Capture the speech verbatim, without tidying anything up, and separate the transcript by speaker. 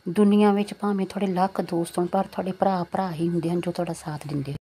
Speaker 1: ਦੁਨੀਆਂ ਵਿੱਚ ਭਾਵੇਂ ਤੁਹਾਡੇ ਲੱਖ ਦੋਸਤ ਹੋਣ ਪਰ ਤੁਹਾਡੇ ਭਰਾ ਭਰਾ ਹੀ ਹੁੰਦੇ ਹਨ ਜੋ ਤੁਹਾਡਾ ਸਾਥ ਦਿੰਦੇ